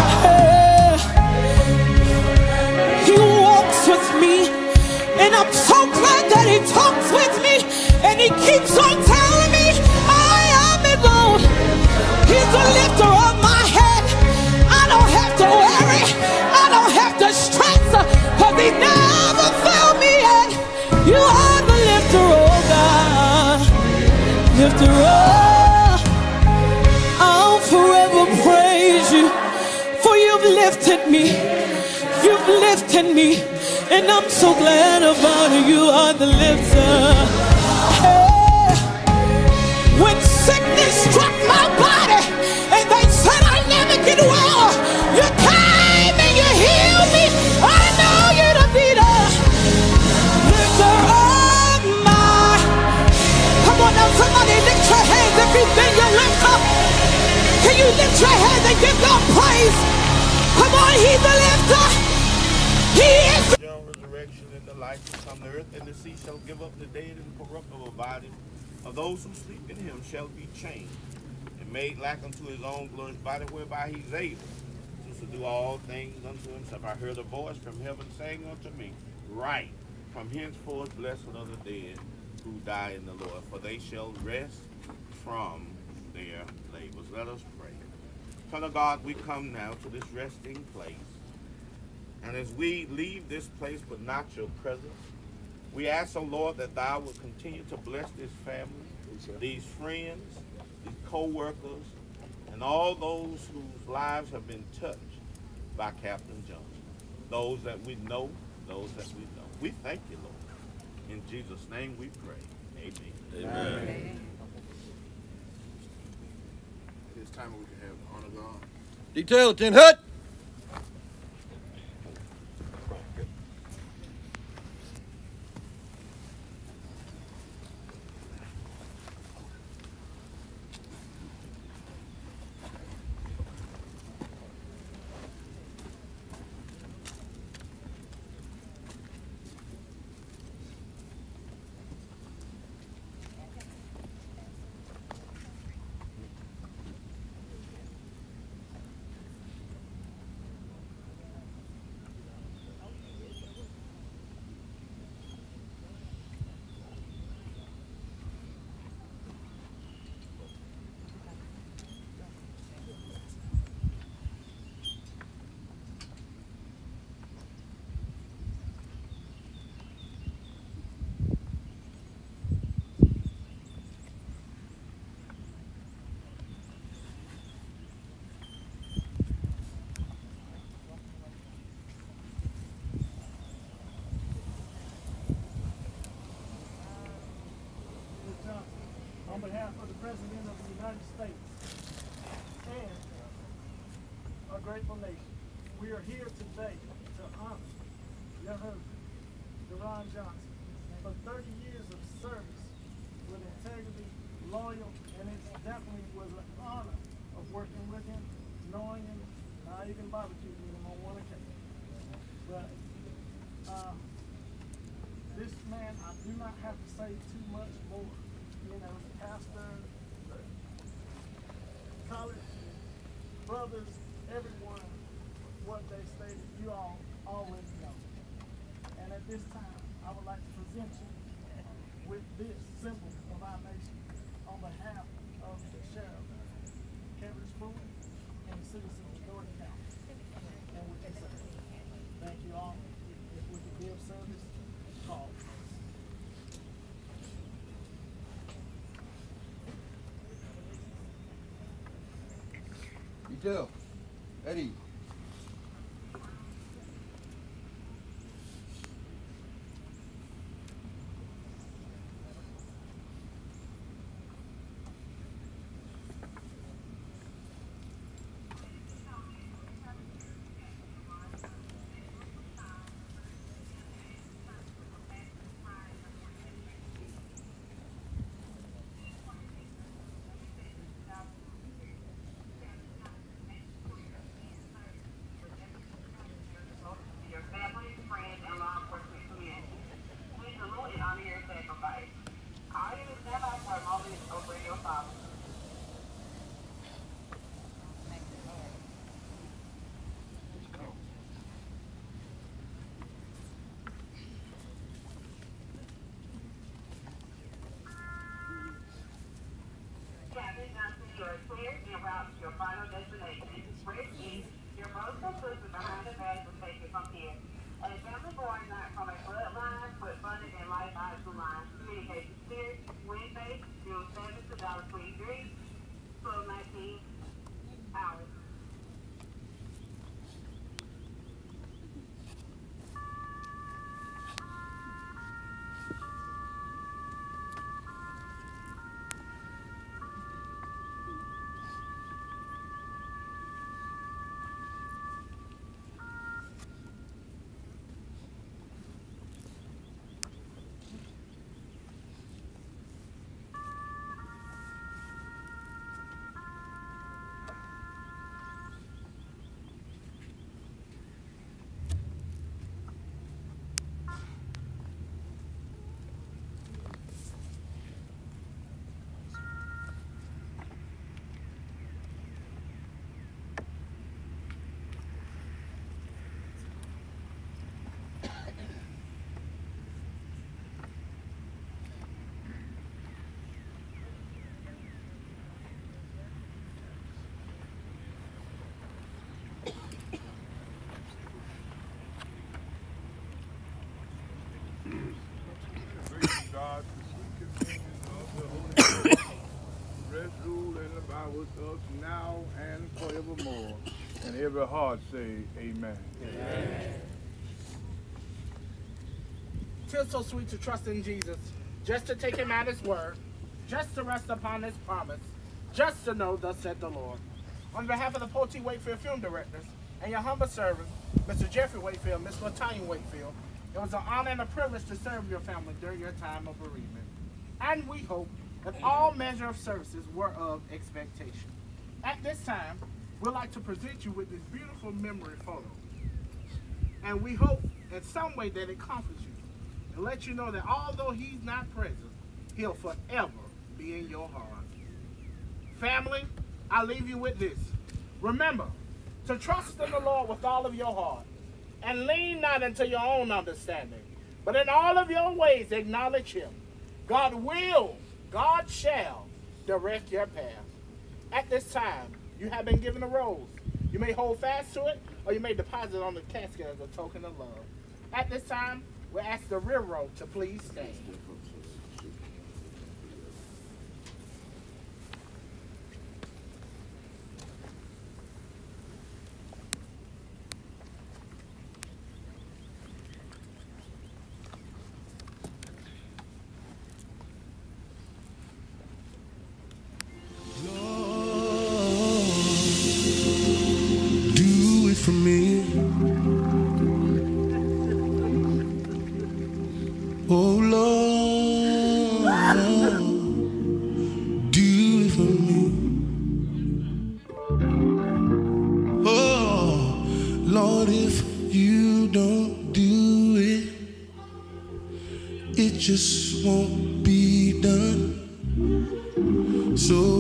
He walks with me, and I'm so glad that he talks with me, and he keeps on telling me I am his own. He's the lifter of my head. I don't have to worry, I don't have to stress, because he never failed me yet. You are the lifter, oh God, lifter up. I'll forever praise you, for you've lifted me, you've lifted me, and I'm so glad about it. You are the lifter. Hey, when sickness struck my body and they said I never get well, you came and you healed me. I know you're the leader, lifter of my. Come on now, somebody lift your hands if you've been your lifter. Can you lift your hands and give God praise? Come on, he's the lifter. He is. Resurrection and the life to come. The earth and the sea shall give up the dead and corruptible bodies of those who sleep in him shall be changed and made like unto his own glorious body, whereby he's able to subdue all things unto himself. I heard a voice from heaven saying unto me, write, from henceforth blessed are the dead who die in the Lord, for they shall rest from their labors. Let us pray. Father God, we come now to this resting place. And as we leave this place but not your presence, we ask, oh Lord, that thou will continue to bless this family, these friends, these co-workers, and all those whose lives have been touched by Captain Johnson. Those that we know, those that we don't. We thank you, Lord. In Jesus' name we pray. Amen. Amen. Amen. At this time we can have the honor God. Detail, Tin Hut. On behalf of the President of the United States and our grateful nation, we are here today to honor your husband, Deron Johnson, for 30 years of service with integrity, loyal, and it definitely was an honor of working with him, knowing him. I even barbecued with him on one occasion. But this man, I do not have to say too much more. You know, the pastor, the college brothers, everyone, what they stated, you all already know. And at this time, I would like to present you with this symbol of our nation on behalf of the sheriff, Kevin Spoon, and the citizens of Doherty County. And we can say, thank you all. If we could be of service, call. Detail. Eddie. Father. Captain Johnson, you are clear en route to your final destination. Bridge East, your most conclusive behind the bag will take you from here. A family born not from a bloodline, but funded in life out of the line. Communication Spirit, Wednesday, June 7th, 2023, 12:19 hours. God, the sweet communion of the Holy Spirit, rest, rule, and abide with us now and forevermore. And every heart say, Amen. Amen. Feels so sweet to trust in Jesus, just to take him at his word, just to rest upon his promise, just to know thus said the Lord. On behalf of the Poteat Wakefield film directors and your humble servant, Mr. Jeffrey Wakefield, Miss LaTanya Wakefield, it was an honor and a privilege to serve your family during your time of bereavement. And we hope that all measure of services were of expectation. At this time, we'd like to present you with this beautiful memory photo. And we hope in some way that it comforts you and lets you know that although he's not present, he'll forever be in your heart. Family, I leave you with this. Remember to trust in the Lord with all of your heart and lean not into your own understanding, but in all of your ways acknowledge him. God shall direct your path. At this time, you have been given a rose. You may hold fast to it, or you may deposit it on the casket as a token of love. At this time, we ask the rear row to please stand. For me, oh Lord, do it for me. Oh Lord, if you don't do it, it just won't be done. So